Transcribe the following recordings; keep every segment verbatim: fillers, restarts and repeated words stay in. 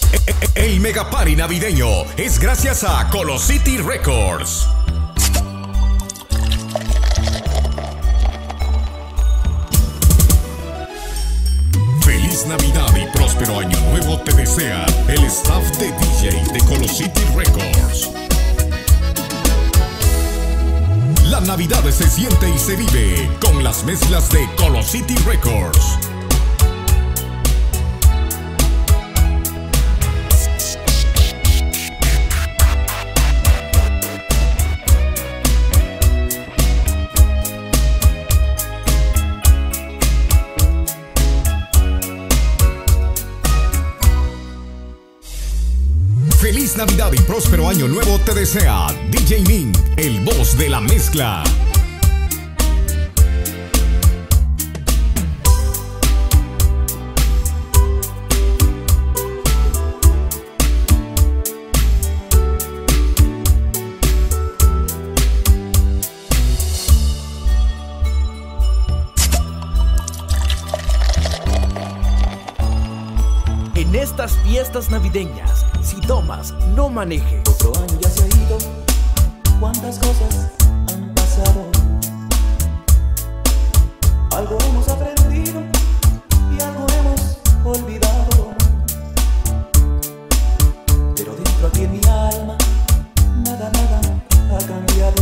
El Mega Party navideño es gracias a Colosity Records. Feliz Navidad y próspero año nuevo te desea el staff de D J de Colosity Records. La Navidad se siente y se vive con las mezclas de Colosity Records. Feliz Navidad y próspero año nuevo te desea D J Min, el boss de la mezcla. En estas fiestas navideñas, si tomas, no manejes. Otro año ya se ha ido, cuántas cosas han pasado. Algo hemos aprendido y algo hemos olvidado. Pero dentro aquí en mi alma, nada, nada ha cambiado.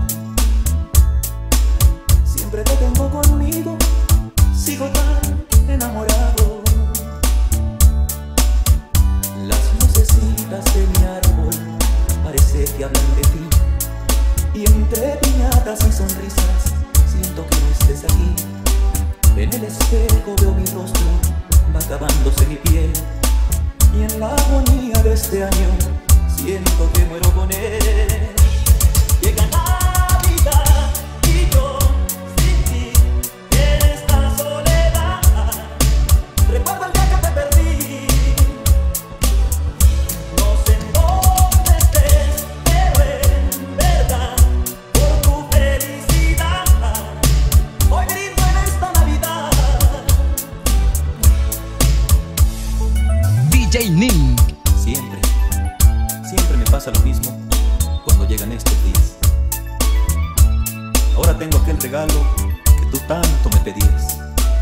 Siempre te tengo conmigo, sigo tan enamorado. De mi árbol parece que hablan de ti, y entre piñatas y sonrisas siento que no estés aquí. En el espejo veo mi rostro, va acabándose mi piel, y en la agonía de este año siento que muero con él. Llega Navidad y yo sin ti en esta soledad. Recuerdo el día que te perdí. D J Nin. Siempre, siempre me pasa lo mismo cuando llegan estos días. Ahora tengo aquel regalo que tú tanto me pedías.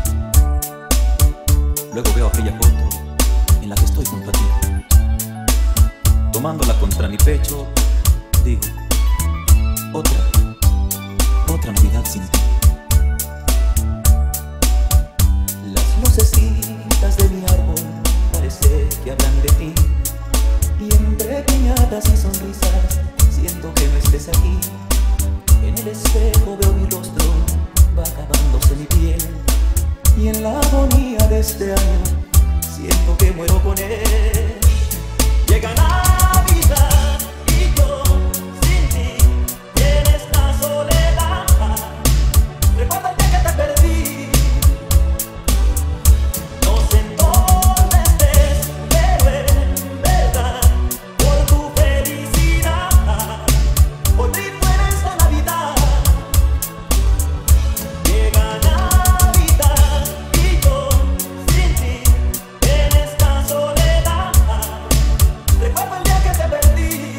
Luego veo aquella foto en la que estoy junto a ti. Tomándola contra mi pecho, digo, otra, otra Navidad sin ti. Las lucecitas de mi árbol parece que hablan de ti, y entre piñatas y sonrisas siento que no estés aquí. En el espejo veo mi rostro, va acabándose mi piel, y en la agonía de este año siento que muero con él. Llega Navidad y yo sin ti en esta soledad. Recuerda el día que te perdí. No sé en dónde estés, pero en verdad por tu felicidad hoy brindo en esta Navidad. Llega Navidad y yo sin ti en esta soledad. Recuerdo el día que te perdí.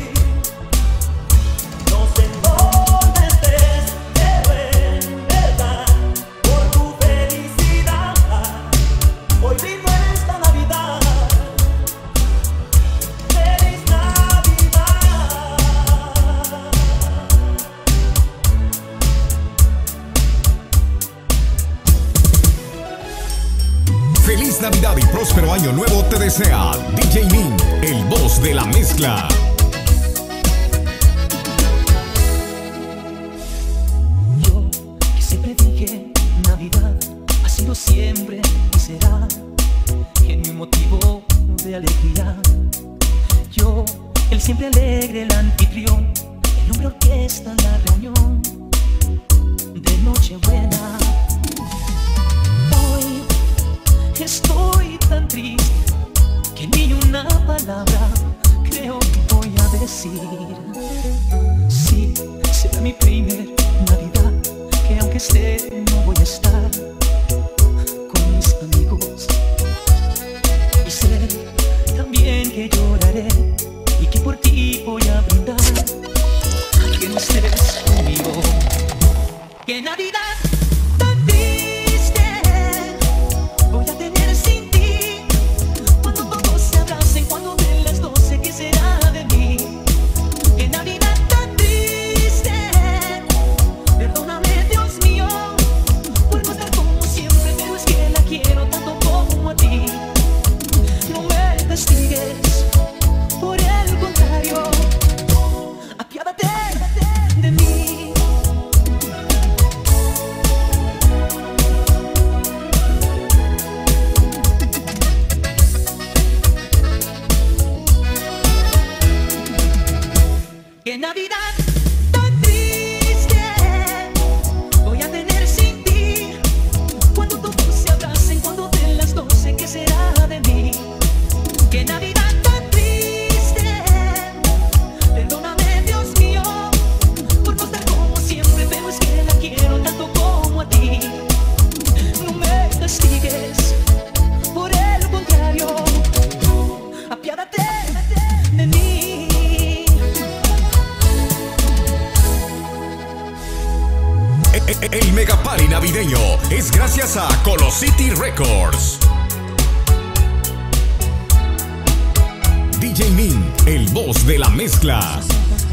No sé en dónde estés, pero en verdad por tu felicidad hoy brindo en esta Navidad. Feliz Navidad. Feliz Navidad y próspero año nuevo te desea D J Min, el boss de la mezcla. Yo que siempre dije Navidad ha sido siempre y será en mi motivo de alegría. Yo, el siempre alegre, el anfitrión, el hombre orquesta en la reunión de Nochebuena. Hoy estoy tan triste que ni una palabra creo que voy a decir. Sí, será mi primer Navidad, que aunque esté no voy a estar con mis amigos. Y sé también gracias a Colosity Records. D J Min, el voz de la mezcla.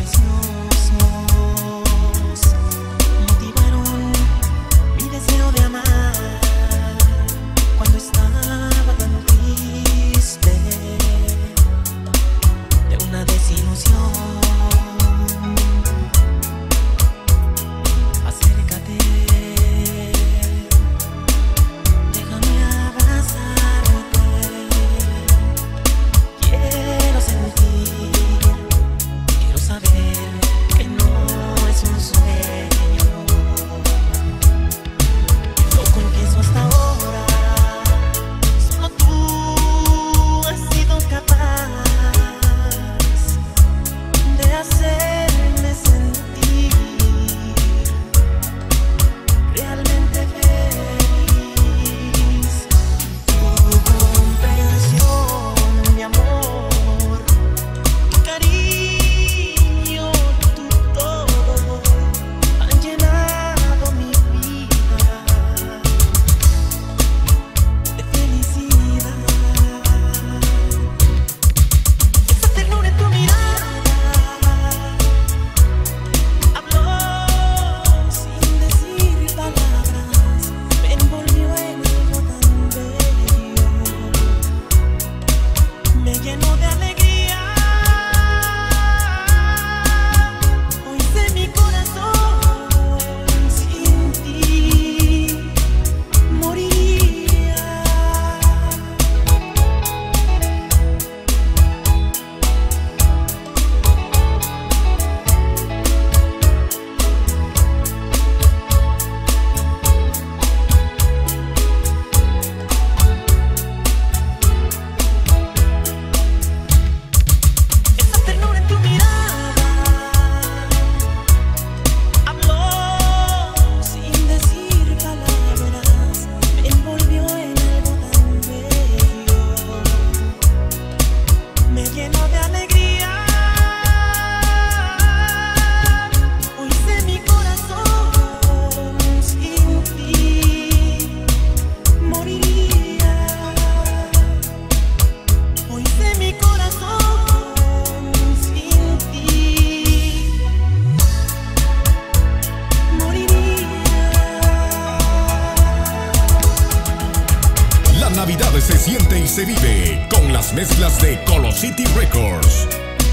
Se siente y se vive con las mezclas de Colosity Records.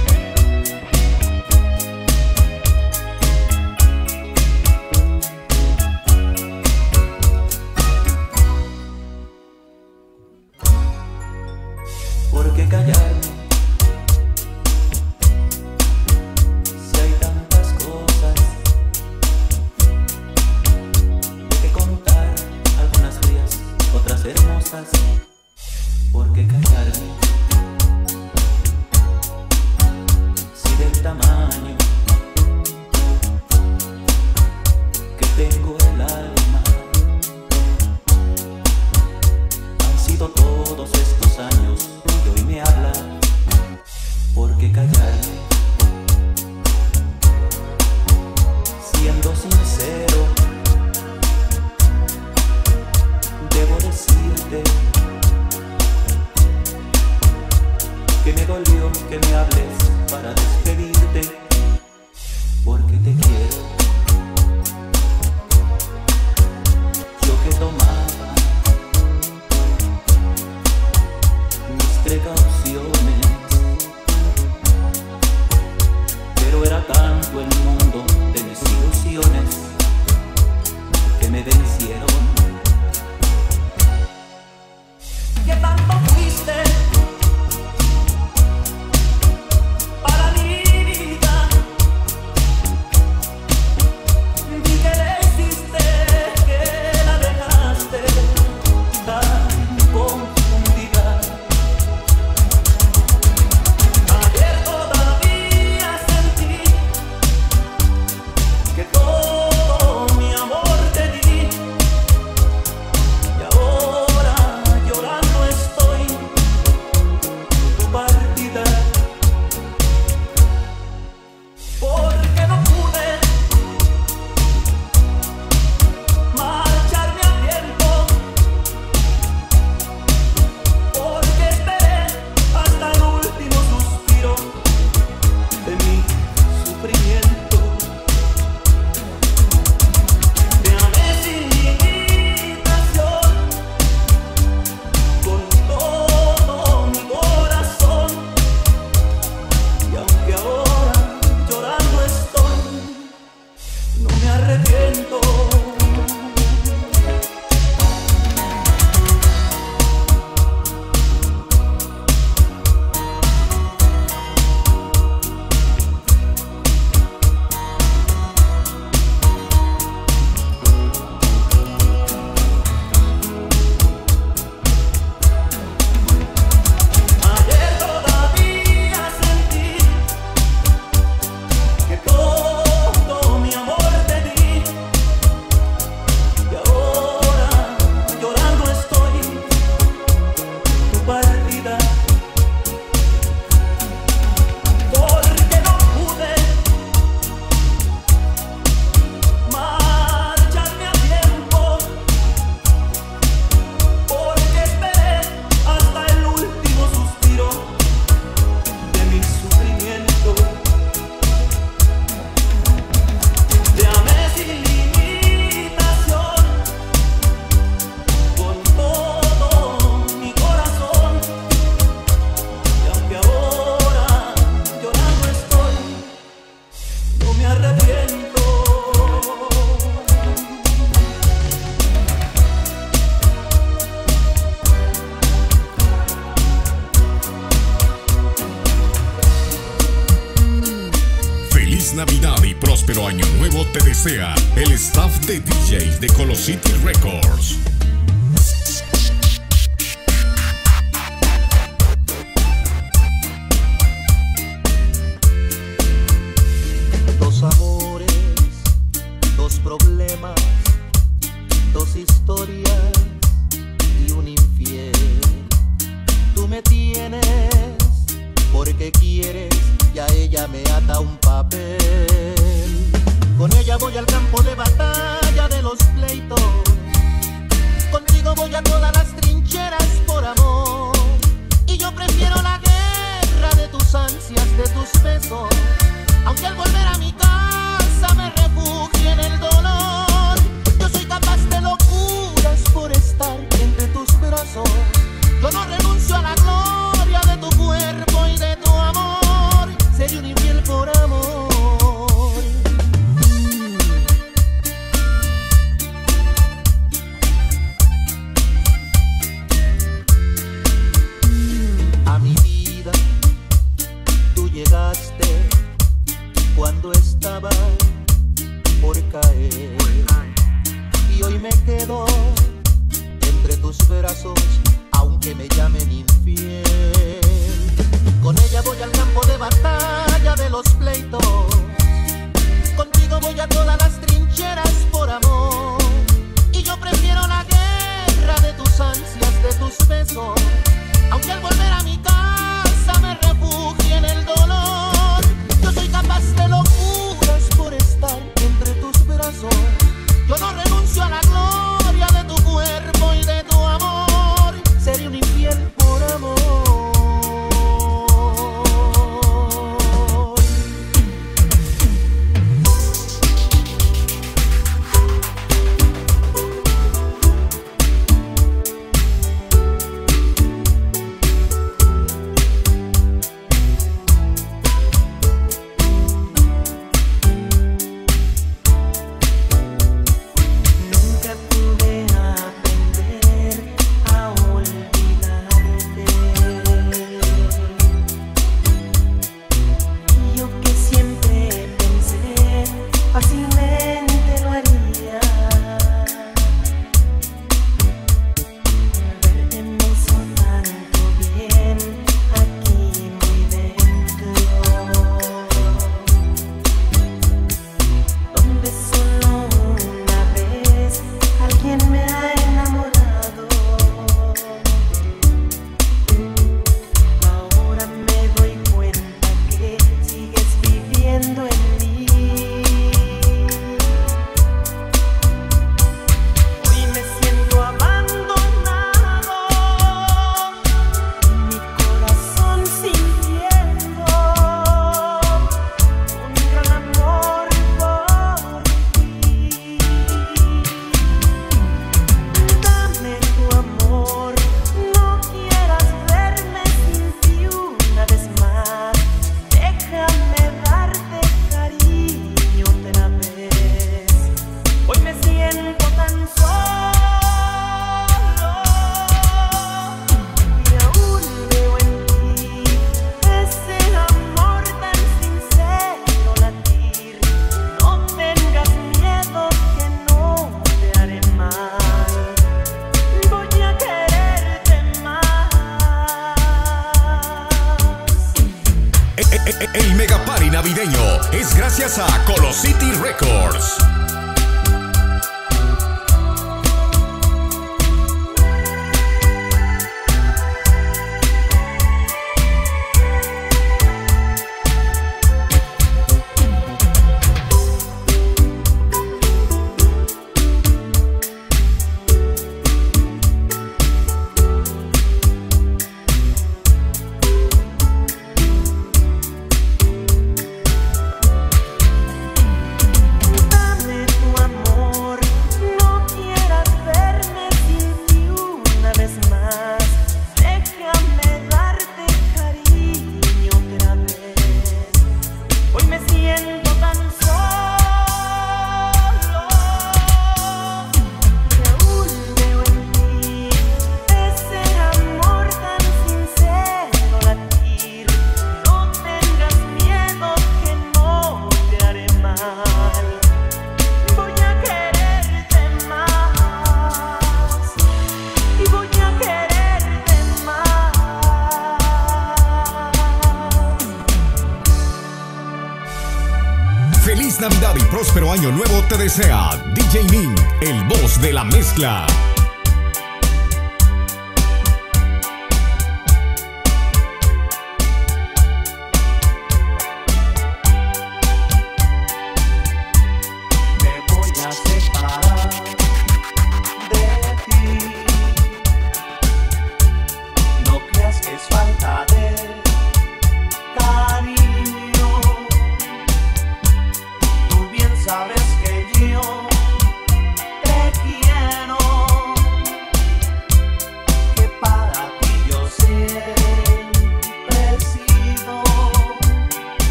¿Por qué callarme? Si hay tantas cosas de que contar, algunas frías, otras hermosas. ¿Por qué callarme? Si del tamaño que tengo el alma han sido todos estos años que hoy me hablan. ¿Por qué callarme? Siendo sincero, debo decirte que me dolió que me hables para despedirte, porque te quiero. Yo que tomaba mis precauciones, pero era tanto el mundo de mis ilusiones que me vencieron. ¿Qué tanto fuiste para mí? próspero año nuevo te desea el staff de D Js de Colosity Records. Dos amores, dos problemas, dos historias y un infiel. Tú me tienes porque quieres y a ella me ata un papel. Con ella voy al campo de batalla de los pleitos. Contigo voy a todas las trincheras por amor. Y yo prefiero la guerra de tus ansias, de tus besos. Aunque al volver a mi casa me refugie en el dolor. Yo soy capaz de locuras por estar entre tus brazos. Yo no renuncio a la gloria de tu cuerpo y de tu amor. Seré un infiel por amor. A mi vida tú llegaste cuando estaba por caer, y hoy me quedo entre tus brazos, aunque me llamen infiel. Con ella voy al campo de batalla de los pleitos. Contigo voy a todas las trincheras por amor. Y yo prefiero la guerra de tus ansias, de tus besos. Aunque al volver a mi casa me refugie en el dolor. Yo soy capaz de locuras por estar entre tus brazos. Yo no renuncio a la gloria de tu cuerpo y de tu amor. Seré un infiel por amor. El Mega Party navideño es gracias a Colosity Records. Feliz Navidad y próspero año nuevo te desea D J Min, el voz de la mezcla.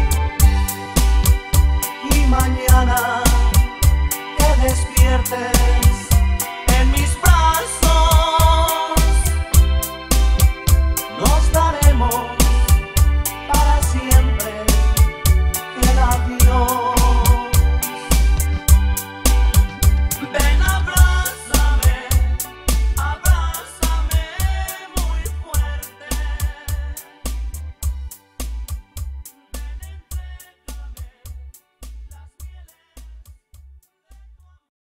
Mañana que despierte